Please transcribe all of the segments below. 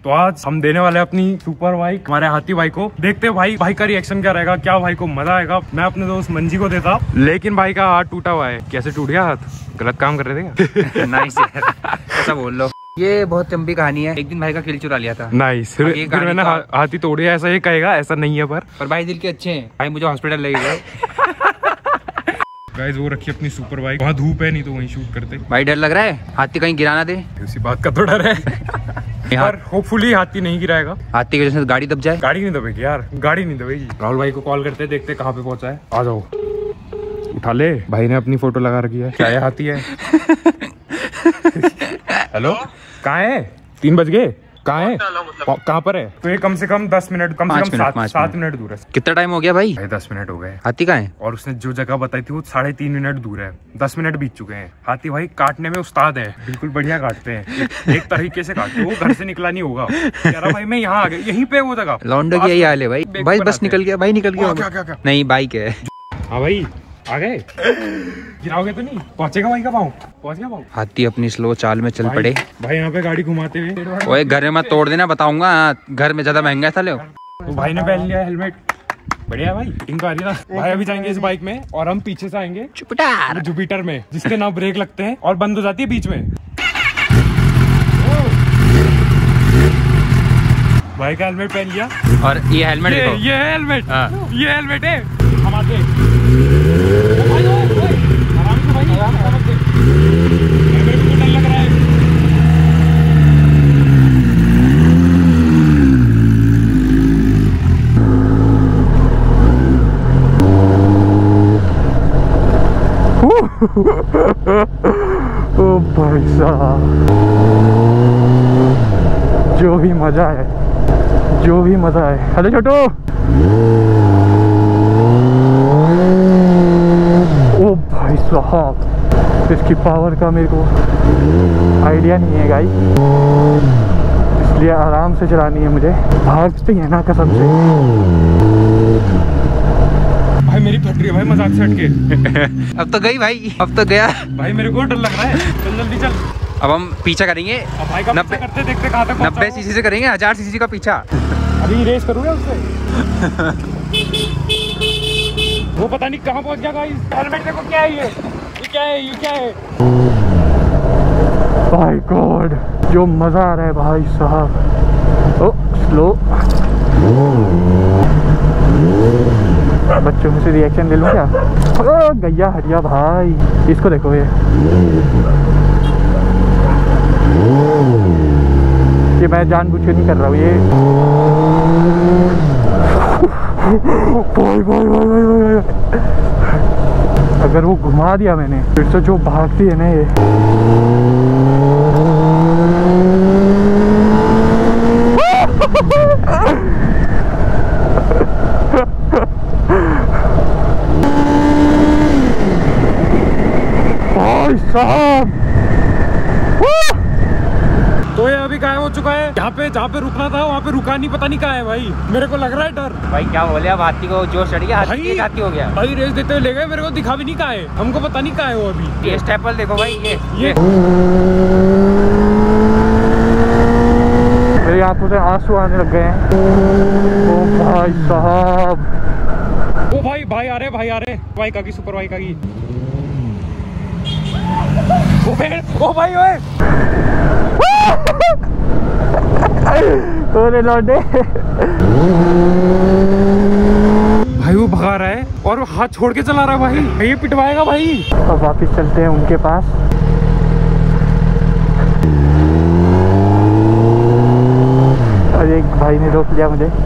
तो आज हम देने वाले हैं अपनी सुपर बाइक हमारे हाथी भाई को। देखते हैं भाई का रिएक्शन क्या रहेगा, क्या भाई को मजा आएगा। मैं अपने दोस्त मंजी को देता, लेकिन भाई का हाथ टूटा हुआ है। कैसे टूट गया हाथ? गलत काम कर रहे थे क्या? नाइस ऐसा बोल लो। ये बहुत लंबी कहानी है। एक दिन भाई का किल चुरा लिया था। नाइस। फिर मैंने हाथी तोड़ दिया। ऐसा ये कहेगा, ऐसा नहीं है। पर भाई दिल के अच्छे हैं। भाई मुझे हॉस्पिटल ले गए। गाइस वो रखी अपनी सुपर बाइक। वहाँ धूप है, नहीं तो वहीं शूट करते। भाई डर लग रहा है हाथी कहीं गिरा ना दे। उसी बात का तो डर है। यार होपफुली हाथी नहीं गिराएगा। हाथी की वजह से गाड़ी दब जाए। गाड़ी नहीं दबेगी यार, गाड़ी नहीं दबेगी। राहुल भाई को कॉल करते, देखते कहाँ पे पहुंचा है। आ जाओ, उठा ले। भाई ने अपनी फोटो लगा रखी है। क्या है, हाथी है? हेलो, कहाँ है? 3 बज गए। कहाँ है? कहाँ पर है? तो ये कम से कम 10 मिनट, कम से कम 7 मिनट दूर है। कितना टाइम हो गया भाई? 10 मिनट हो गए। हाथी कहाँ है? और उसने जो जगह बताई थी वो 3.5 मिनट दूर है। 10 मिनट बीत चुके हैं। हाथी भाई काटने में उस्ताद है, बिल्कुल बढ़िया काटते हैं। एक तरीके से काटते, वो घर से निकला नहीं होगा। कह रहा भाई मैं यहाँ आ गया, यहीं पे वो जगह। लौंडो की यही हाल है भाई। भाई बस निकल गया, भाई निकल गया। क्या? नहीं बाइक है। हाँ भाई आ गए। गिराओगे तो नहीं? पहुंचेगा भाई का पाँव? पहुंच गया पाँव। हाथी अपनी स्लो चाल में चल पड़े। भाई यहाँ पे गाड़ी घुमाते हुए। ओए घर में मत तोड़ देना, बताऊंगा। घर में ज्यादा महंगा था। ले तो भाई ने पहन लिया हेलमेट। बढ़िया भाई, इनको आ रही है। भाई अभी जाएंगे इस बाइक में और हम पीछे से आएंगे जुपिटर में, जिसके ना ब्रेक लगते हैं और बंद हो जाती है बीच में। भाई का हेलमेट पहन लिया। और ये हेलमेट देखो। ये हेलमेट, ये हेलमेट है। हम आते आराम से भाई, आराम से। मेरे को डर लग रहा है। ओ भाई साहब, जो भी मजा है, जो भी मजा है। हेलो छोटू। ओ भाई साहब, इसकी पावर का मेरे को आइडिया नहीं है गाइस, इसलिए आराम से चलानी है मुझे। भागते हैं ना कसम से। भाई मेरी फट रही है भाई, मजाक से हटके। अब तो गई भाई, अब तो गया भाई। मेरे को डर लग रहा है। चल जल्दी चल। अब हम पीछा करेंगे। 90 करते, देखते कहाँ तक 90 सीसी से करेंगे। 1000 सीसी का पीछा। अभी रेस करूँगा उससे। वो पता नहीं कहाँ पहुँच गया गाइस। हेलमेट देखो, क्या है ये क्या है, ये क्या है? भाई गॉड, जो मजा आ रहा है भाई साहब। Oh slow. बच्चों में से रिएक्शन ले लूँ क्या? ओ गैया हरिया भाई, इसको देखो। ये मैं जानबूझ के नहीं कर रहा हूँ ये। भाई। अगर वो घुमा दिया मैंने, फिर तो जो भागती है ना ये। भाई साहब, तो ये अभी गायब हो चुका है। यहाँ पे जहाँ पे रुकना था वहाँ पे रुका नहीं, पता नहीं कहाँ है भाई। मेरे को लग रहा है डर। भाई क्या बोले, अब हाथी को जोश चढ़ गया। हाथी हो गया भाई। रेस देते हुए ले गए, मेरे को दिखा भी नहीं कहाँ है। हमको पता नहीं कहाँ है वो अभी। ये स्टेपल देखो भाई, ये मेरी आंखों से आंसू आने लग गए हैं। ओ भाई साहब, ओ भाई आ रहे भाई का की सुपर भाई का की। ओ भाई ओए लौटे। भाई वो भगा रहा है और वो हाथ छोड़ के चला रहा है भाई। ये पिटवाएगा भाई। अब वापिस चलते हैं उनके पास। और एक भाई ने रोक लिया मुझे।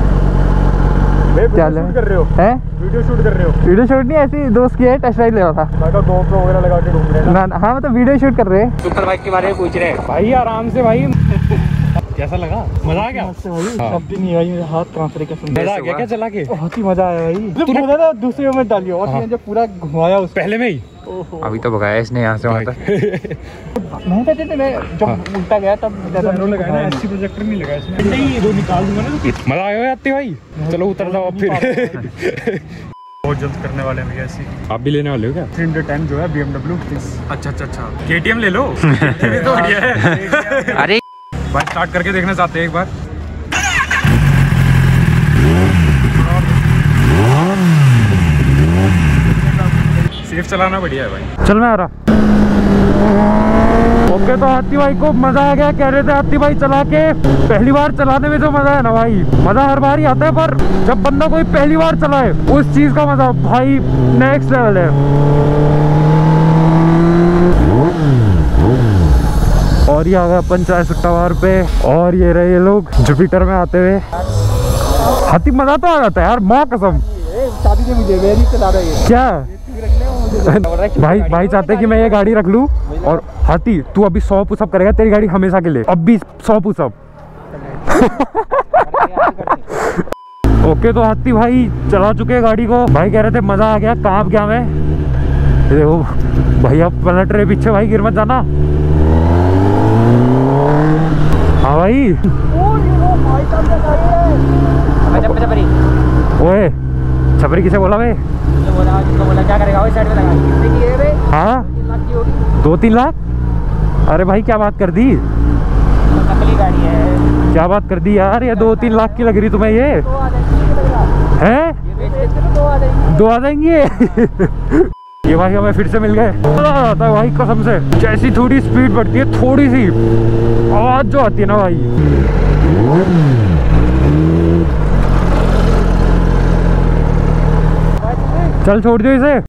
क्या शूट कर रहे हो? हैं? वीडियो शूट कर रहे हो? वीडियो शूट नहीं, ऐसी दोस्त की है, टेस्ट राइड ले रहा था। मैं तो GoPro वगैरह लगा के घूम रहे हैं ना। हाँ मतलब वीडियो शूट कर रहे हैं। सुपर बाइक के बारे में पूछ रहे हैं भाई। आराम से भाई। कैसा लगा? मजा आ गया भाई। नहीं भाई, मेरे हाथ कांप रहे। मजा आ गया क्या चला के? बहुत ही मजा आया भाई। तूने ना दूसरे में डालियो और जब पूरा घुमाया उस पहले में ही। अभी तो भगाया इसने यहाँ से वहाँ तक। मैं जब उल्टा गया तब लगाया, ऐसी प्रोजेक्टर नहीं लगा इसमें। नहीं वो निकाल दूंगा ना। मजा आया आते भाई। चलो उतर जाओ अब फिर। बहुत जल्द करने वाले हैं भैया ऐसी। आप भी लेने वाले हो क्या? 310 जो है BMW। अच्छा KTM ले लो। तो बढ़िया है। अरे भाई स्टार्ट करके देखना चाहते हैं एक बार। सेफ चलाना बढ़िया है भाई। चल मैं आ रहा। ओके तो हाथी भाई को मजा आ गया। कह रहे थे हाथी भाई चला के, पहली बार चलाने में जो मजा है ना भाई, मजा हर बार ही आता है, पर जब बंदा कोई पहली बार चलाए उस चीज का मजा भाई नेक्स्ट लेवल है। और ये आ गया अपन चाय सुट्टा बार पे, और ये रहे ये लोग जुपिटर में आते हुए। हाथी मजा तो आ जाता है यार, माँ कसम। चाबी दे मुझे, मैं नहीं चला रहा है क्या भाई चाहते कि मैं ये गाड़ी रख लूं, और हाथी तू अभी 100 पुशअप करेगा, तेरी गाड़ी हमेशा के लिए, अब भी 100 पुशअप। ओके तो हाथी भाई चला चुके हैं गाड़ी को। भाई कह रहे थे मजा आ गया, कहाँ गया मैं। देखो भैया पलट रहे पीछे, भाई गिर मत जाना। हाँ भाई ओए छपरी किसे बोला भाई? बोला क्या करेगा साइड में लगा। कितने की है बे? हाँ 2-3 लाख। अरे भाई क्या बात कर दी, नकली गाड़ी है। क्या बात कर दी यार, ये 2-3 लाख की लग रही तुम्हें ये है? 2 आ जाएंगे। ये भाई हमें फिर से मिल गए। आता है भाई कसम से, जैसी थोड़ी स्पीड बढ़ती है, थोड़ी सी आवाज जो आती है ना भाई, चल छोड़ दो इसे।